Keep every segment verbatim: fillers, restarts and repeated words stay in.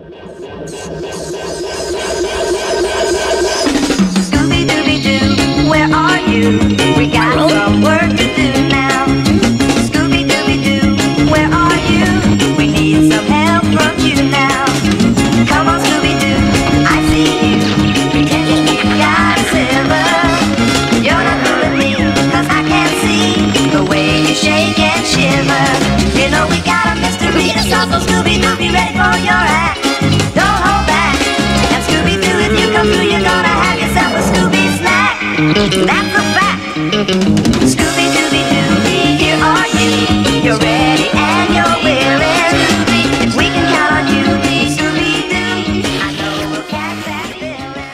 Scooby-Dooby-Doo, where are you? We got some work to do now. Scooby-Dooby-Doo, where are you? We need some help from you now. Come on, Scooby-Doo, I see you. Pretending you got a silver. You're not fooling me, cause I can see the way you shake and shiver. You know we got a mystery to solve, so Scooby-Doo, be ready for your act. Don't hold back. And Scooby-Doo, if you come through, you're gonna have yourself a Scooby snack. That's a fact. Scooby-Dooby-Doo, here are you. You're ready and you're willing. If we can count on you, Scooby-Doo, I know we'll catch that villain.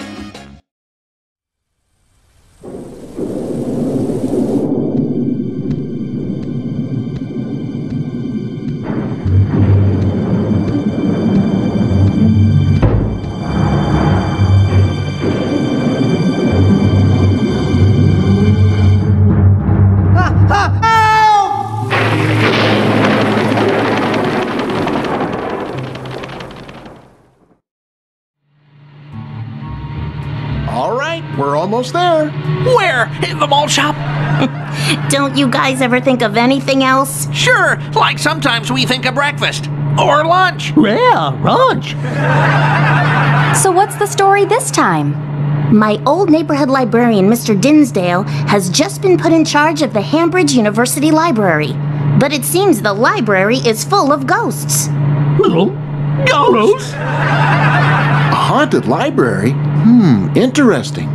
We're almost there. Where? In the mall shop? Don't you guys ever think of anything else? Sure, like sometimes we think of breakfast. Or lunch. Yeah, lunch. So what's the story this time? My old neighborhood librarian, Mister Dinsdale, has just been put in charge of the Hambridge University Library. But it seems the library is full of ghosts. Ghosts? A haunted library? Hmm, interesting.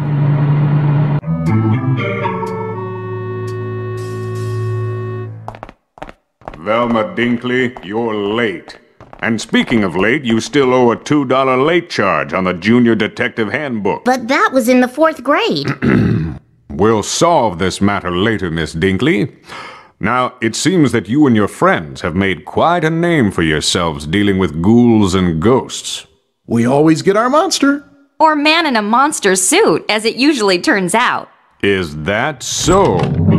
Velma Dinkley, you're late. And speaking of late, you still owe a two dollar late charge on the Junior Detective Handbook. But that was in the fourth grade. We'll solve this matter later, Miss Dinkley. Now, it seems that you and your friends have made quite a name for yourselves dealing with ghouls and ghosts. We always get our monster. Or man in a monster suit, as it usually turns out. Is that so?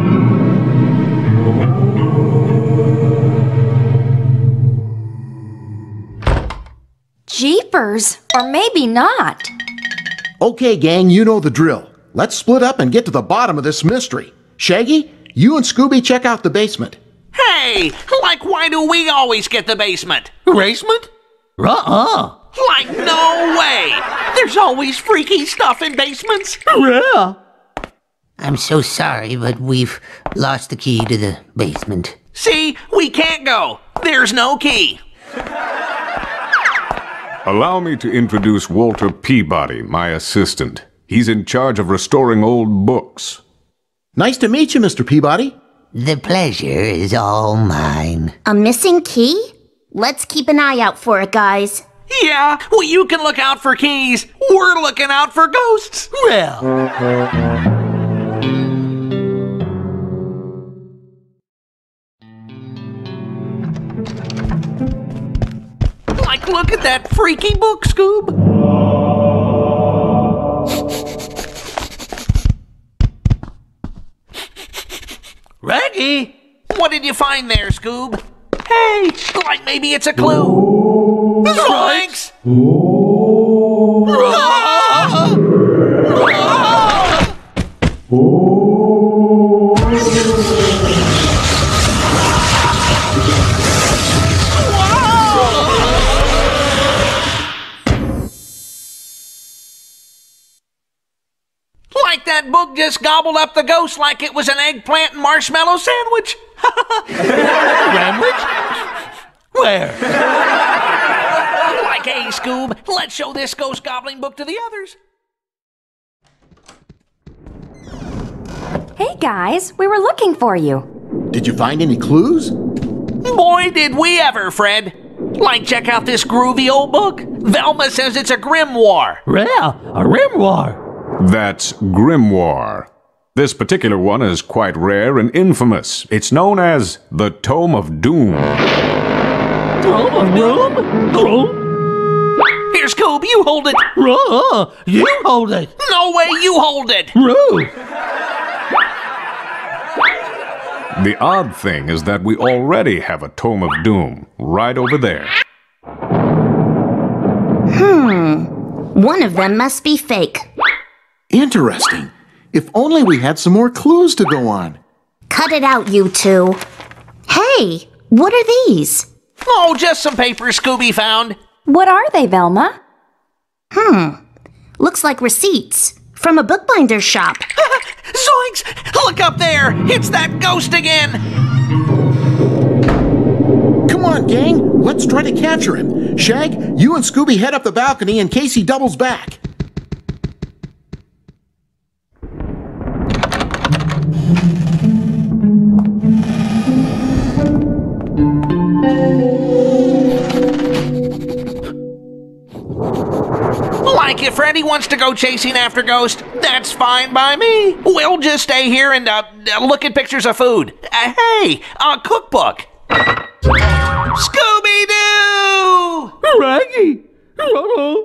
Jeepers, or maybe not. Okay, gang, you know the drill. Let's split up and get to the bottom of this mystery. Shaggy, you and Scooby check out the basement. Hey, like why do we always get the basement? Basement? Uh-uh. Like no way! There's always freaky stuff in basements. Yeah. I'm so sorry, but we've lost the key to the basement. See, we can't go. There's no key. Allow me to introduce Walter Peabody, my assistant. He's in charge of restoring old books. Nice to meet you, Mister Peabody. The pleasure is all mine. A missing key? Let's keep an eye out for it, guys. Yeah, well, you can look out for keys. We're looking out for ghosts. Well. Like, look at that freaky book, Scoob. Raggy! What did you find there, Scoob? Hey, like maybe it's a clue. Zoinks! Like that book just gobbled up the ghost like it was an eggplant and marshmallow sandwich. Sandwich? Where? Like, hey, Scoob, let's show this ghost gobbling book to the others. Hey guys, we were looking for you. Did you find any clues? Boy, did we ever, Fred. Like, check out this groovy old book. Velma says it's a grimoire. Yeah, a grimoire. That's Grimoire. This particular one is quite rare and infamous. It's known as the Tome of Doom. Tome of Doom? Doom? Here, Scoob, you hold it. Uh, you hold it. No way, you hold it. Rude. The odd thing is that we already have a Tome of Doom right over there. One of them must be fake. Interesting. If only we had some more clues to go on. Cut it out, you two. Hey, what are these? Oh, just some papers Scooby found. What are they, Velma? Hmm. Looks like receipts from a bookbinder's shop. Zoinks! Look up there! It's that ghost again! Come on, gang. Let's try to capture him. Shag, you and Scooby head up the balcony in case he doubles back. Like if Freddy wants to go chasing after Ghost, that's fine by me. We'll just stay here and uh, look at pictures of food. Uh, hey, a cookbook. Scooby-Doo! Raggy! Uh-oh.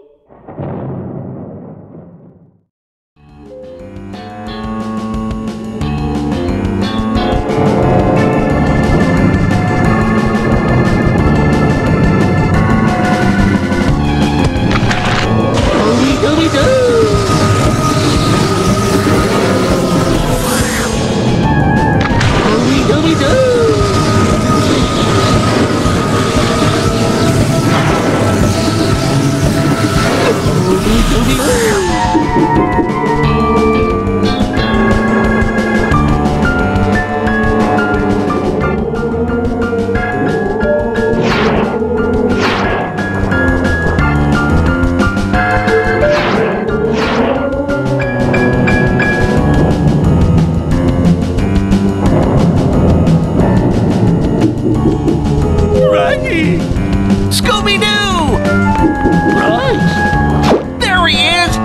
Scooby-Doo! Right! There he is!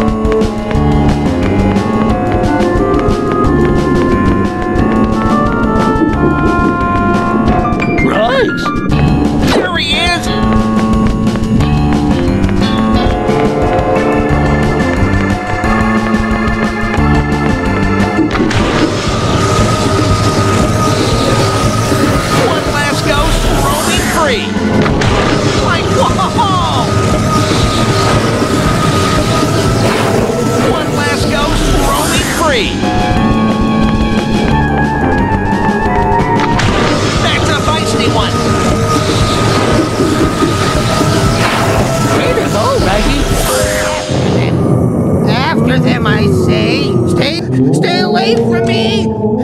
Right! There he is! One last ghost roaming free! Like, whoa! One last ghost roaming free! That's a feisty one! Way to go, Raggy! After them, I say. Stay, stay away from me.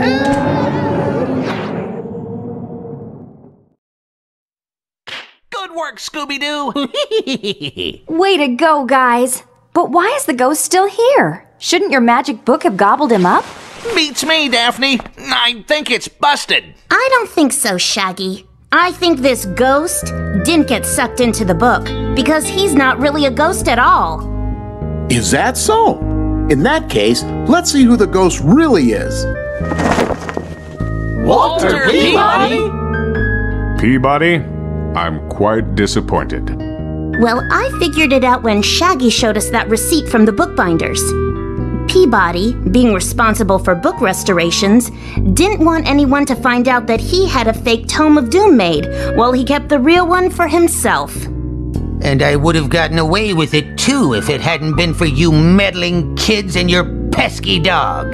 Good work, Scooby-Doo! Way to go, guys. But why is the ghost still here? Shouldn't your magic book have gobbled him up? Beats me, Daphne. I think it's busted. I don't think so, Shaggy. I think this ghost didn't get sucked into the book because he's not really a ghost at all. Is that so? In that case, let's see who the ghost really is. Walter Peabody? Peabody, I'm quite disappointed. Well, I figured it out when Shaggy showed us that receipt from the bookbinders. Peabody, being responsible for book restorations, didn't want anyone to find out that he had a fake Tome of Doom made, while he kept the real one for himself. And I would have gotten away with it too if it hadn't been for you meddling kids and your pesky dog.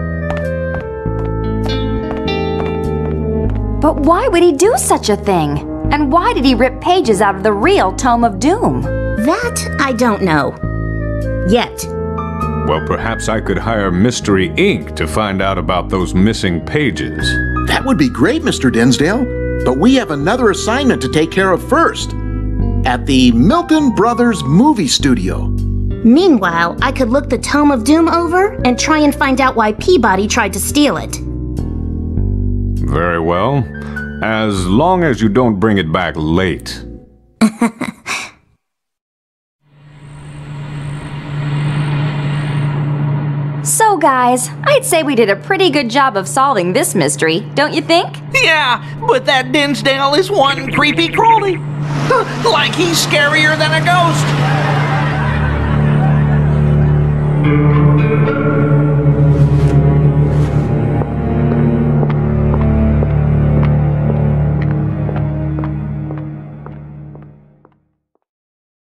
But why would he do such a thing? And why did he rip pages out of the real Tome of Doom? That I don't know. Yet. Well, perhaps I could hire Mystery Incorporated to find out about those missing pages. That would be great, Mister Dinsdale. But we have another assignment to take care of first. At the Milton Brothers Movie Studio. Meanwhile, I could look the Tome of Doom over and try and find out why Peabody tried to steal it. Very well. As long as you don't bring it back late. So, guys, I'd say we did a pretty good job of solving this mystery, don't you think? Yeah, but that Dinsdale is one creepy crawly. Like he's scarier than a ghost.